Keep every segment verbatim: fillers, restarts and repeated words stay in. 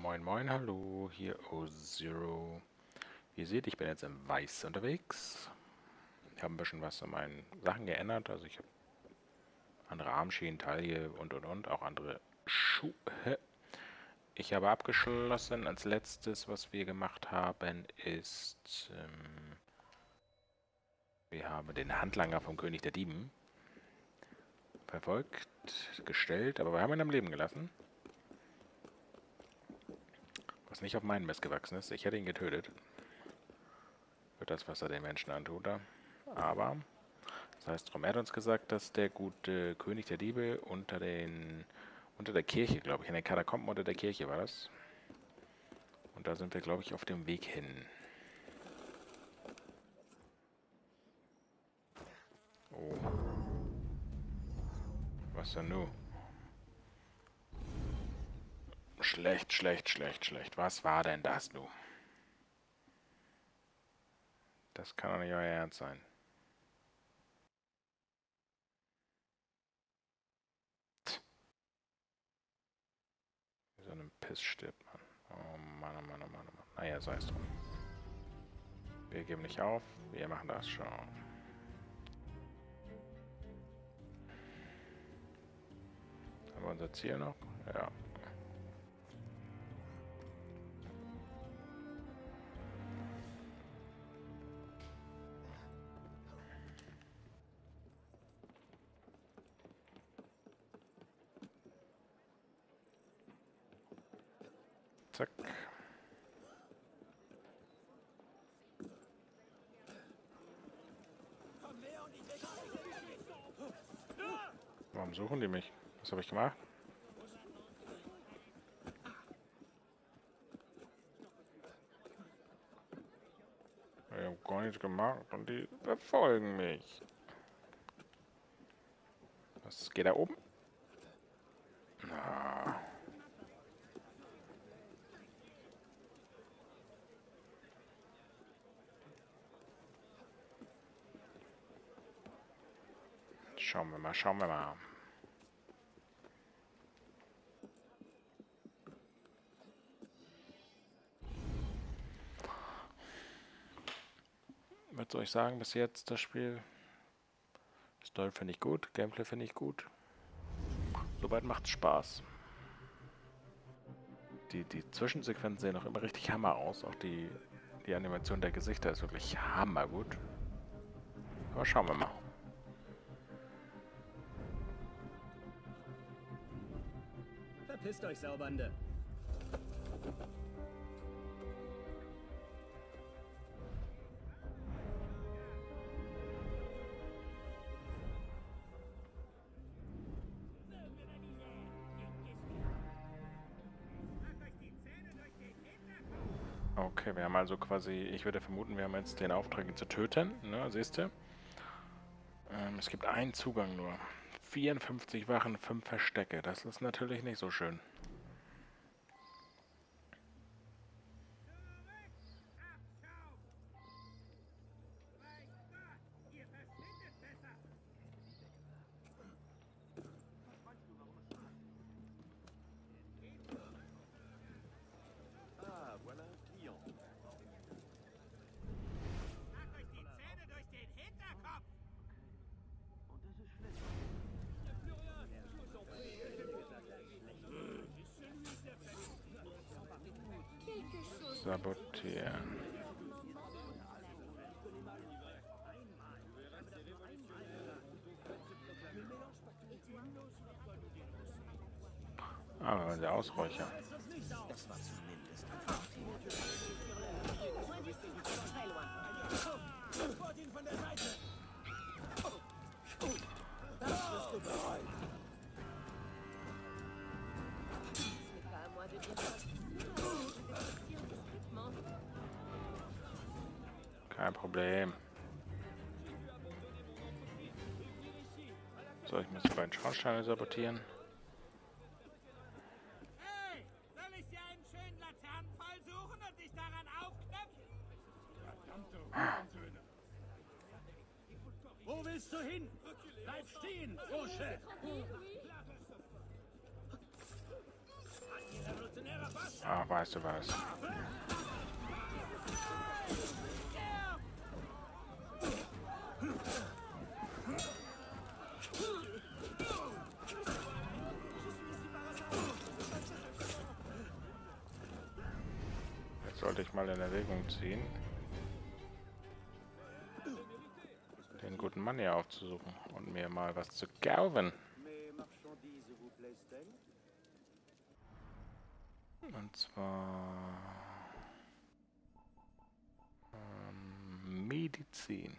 Moin moin, hallo, hier O-Zero. Wie ihr seht, ich bin jetzt im Weiß unterwegs. Ich habe ein bisschen was an meinen Sachen geändert. Also ich habe andere Armschienen, Taille und und und, auch andere Schuhe. Ich habe abgeschlossen. Als letztes, was wir gemacht haben, ist, ähm, wir haben den Handlanger vom König der Dieben verfolgt, gestellt, aber wir haben ihn am Leben gelassen. Was nicht auf meinen Mist gewachsen ist. Ich hätte ihn getötet. Für das, was er den Menschen antut. Aber, das heißt drum, er hat uns gesagt, dass der gute König der Diebe unter den, unter der Kirche, glaube ich, in den Katakomben unter der Kirche war das. Und da sind wir, glaube ich, auf dem Weg hin. Oh. Was denn nun? Schlecht, schlecht, schlecht, schlecht. Was war denn das nun? Das kann doch nicht euer Ernst sein. Wie so ein Piss stirbt man. Oh Mann, oh Mann, oh Mann, oh Mann. Naja, sei es drum. Wir geben nicht auf. Wir machen das schon. Haben wir unser Ziel noch? Ja. Zack. Warum suchen die mich? Was habe ich gemacht? Ich habe gar nichts gemacht und die verfolgen mich. Was geht da oben? Na. Schauen wir mal, schauen wir mal. Was soll ich sagen bis jetzt, das Spiel? Story finde ich gut, Gameplay finde ich gut. Soweit macht's Spaß. Die, die Zwischensequenzen sehen auch immer richtig Hammer aus. Auch die, die Animation der Gesichter ist wirklich hammergut. Aber schauen wir mal. Verpisst euch, Saubande. Okay, wir haben also quasi, ich würde vermuten, wir haben jetzt den Auftrag, ihn zu töten, ne, siehst du? Ähm, es gibt einen Zugang nur. vierundfünfzig Wachen, fünf Verstecke, das ist natürlich nicht so schön. Sabotieren. Ah, der Ausräucher. Das war zumindest Kein Problem. So, ich muss die beiden Schornsteine sabotieren. Hey, soll ich dir einen schönen Laternenpfahl suchen und dich daran aufknöpfen? Wo willst du hin? Bleib stehen, Bursche! Ah, Ach, weißt du was? Jetzt sollte ich mal in Erwägung ziehen, den guten Mann hier aufzusuchen und mir mal was zu kaufen. Und zwar ähm, Medizin.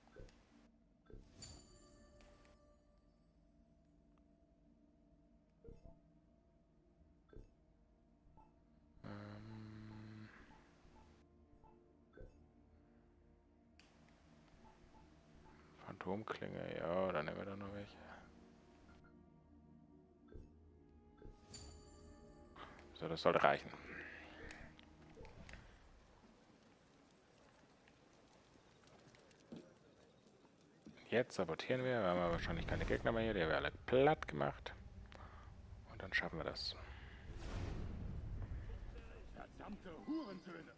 Ähm, Phantomklinge, ja, dann nehmen wir da noch welche. So, das sollte reichen. Jetzt sabotieren wir, wir haben aber wahrscheinlich keine Gegner mehr hier, die haben wir alle platt gemacht. Und dann schaffen wir das. Verdammte Hurensöhne!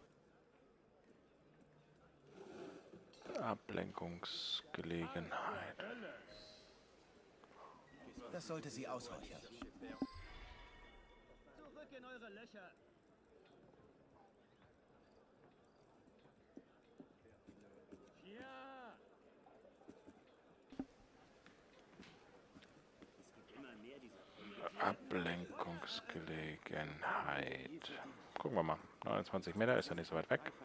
Ablenkungsgelegenheit. Das sollte sie ausreichen. Zurück in eure Löcher. Ja! Ablenkungsgelegenheit. Gucken wir mal. neunundzwanzig Meter ist ja nicht so weit weg. Verpass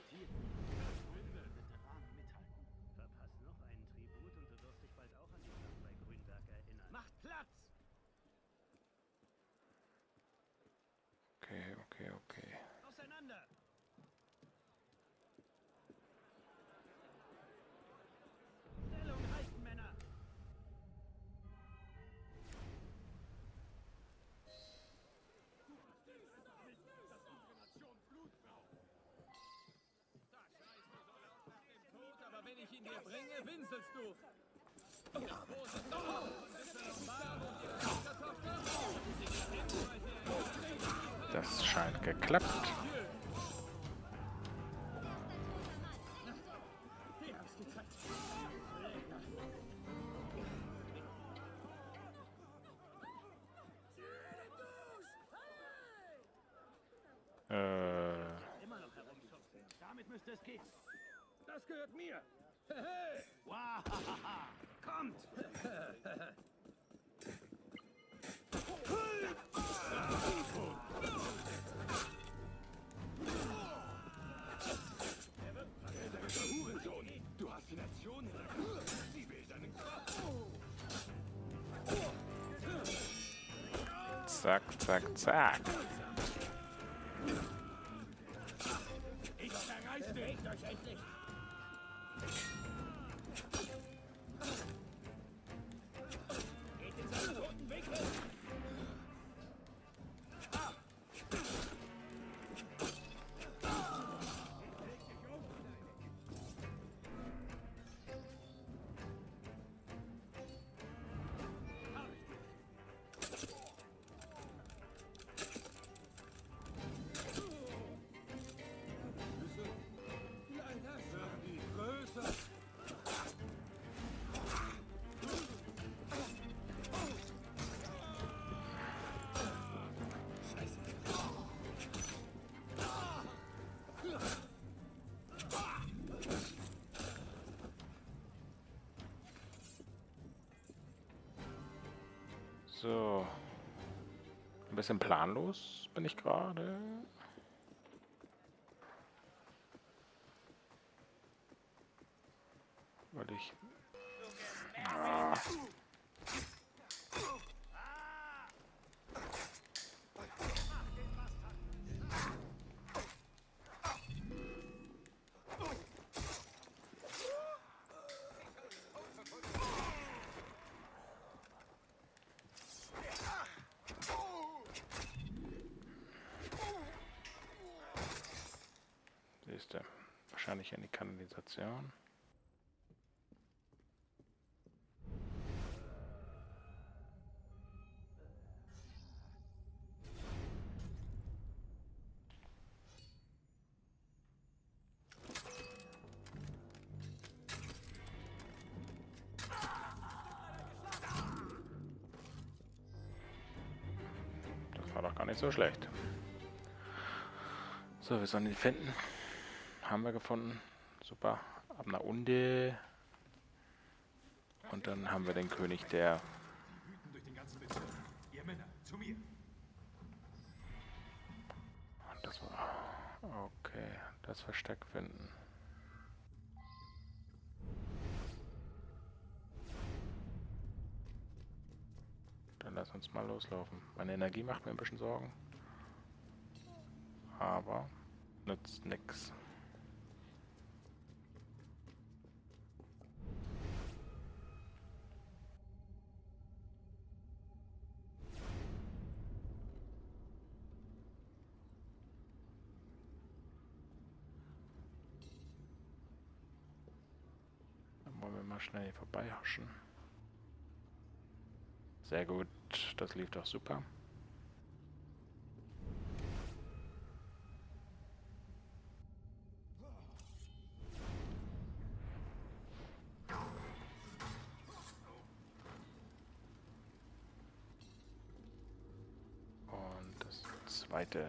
noch einen Tribut und du wirst dich bald auch an die Schlacht bei Grünberg erinnern. Macht Platz! Okay, okay, okay. Auseinander! Stellung halten, Männer! Aber wenn ich ihn dir bringe, winselst du! Das scheint geklappt. Äh, Immer noch herumschubsen. Damit müsste es gehen. Das gehört mir! Wow! Kommt! Hurensohn! Du hast die Nation in der Hand. Sie will deinen zack, zack, zack. Ich zerreiß dich! Bewegt euch endlich! Geht in seinen toten Winkel! Die Größe! So. Ein bisschen planlos bin ich gerade. Weil ich... Ah. Siehst du, wahrscheinlich in die Kanalisation. war doch gar nicht so schlecht. So, wir sollen ihn finden. Haben wir gefunden. Super. Ab nach unten. Und dann haben wir den König der... Das war... Okay, das Versteck finden. Dann lass uns mal loslaufen. Meine Energie macht mir ein bisschen Sorgen. Aber nützt nix. Dann wollen wir mal schnell hier vorbeihaschen. Sehr gut, das lief doch super. Und das zweite.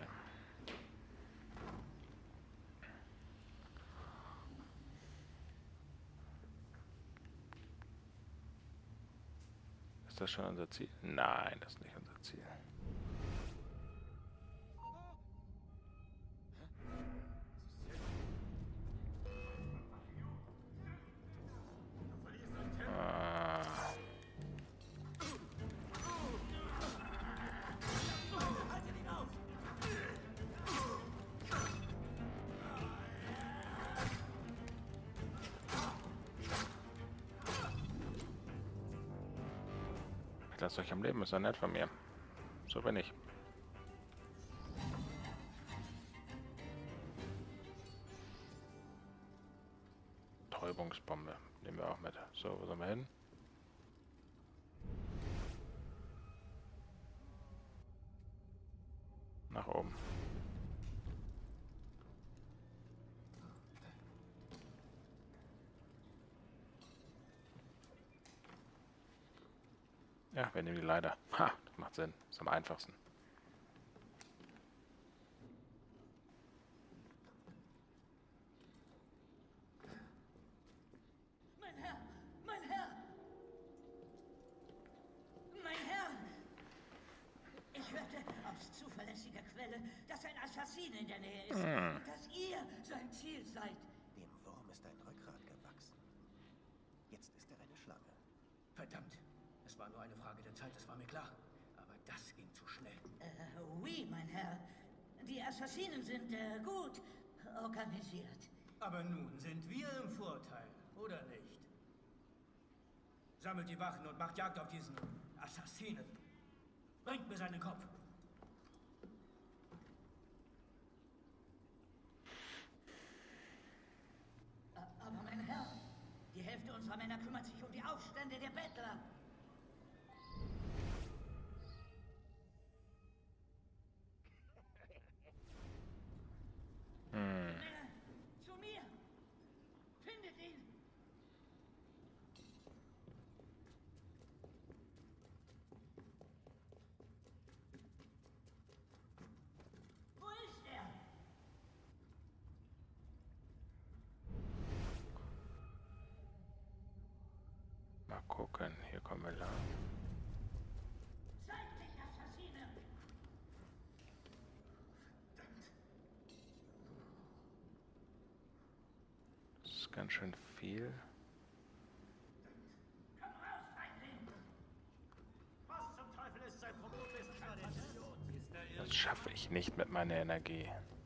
Ist das schon unser Ziel? Nein, das ist nicht unser Ziel. Ah. Lasst euch am Leben, ist ja nett von mir. So bin ich. Täubungsbombe nehmen wir auch mit. So, wo sollen wir hin? Nach oben. Ja, wir nehmen die Leiter. Ha, das macht Sinn. Ist am einfachsten. Mein Herr! Mein Herr! Mein Herr! Ich hörte aus zuverlässiger Quelle, dass ein Assassin in der Nähe ist. Hm. Und dass ihr sein Ziel seid. Dem Wurm ist ein Rückgrat gewachsen. Jetzt ist er eine Schlange. Verdammt. Es war nur eine Frage der Zeit, das war mir klar. Aber das ging zu schnell. Äh, oui, mein Herr. Die Assassinen sind äh, gut organisiert. Aber nun sind wir im Vorteil, oder nicht? Sammelt die Wachen und macht Jagd auf diesen Assassinen. Bringt mir seinen Kopf. A- Aber mein Herr, die Hälfte unserer Männer kümmert sich um die Aufstände der Bettler. Hm. Männer, zu mir! Findet ihn! Wo ist er? Mal gucken, hier kommen wir lang. Zeig dich, Assassine! Das ist ganz schön viel. Komm raus, Feindling! Was zum Teufel ist sein Problem? Ist er Das schaffe ich nicht mit meiner Energie.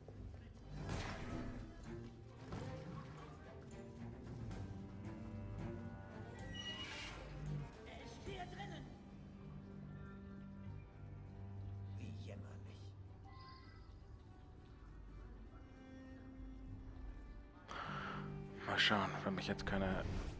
Er ist hier drinnen! Wie jämmerlich. Mal schauen, wenn mich jetzt keine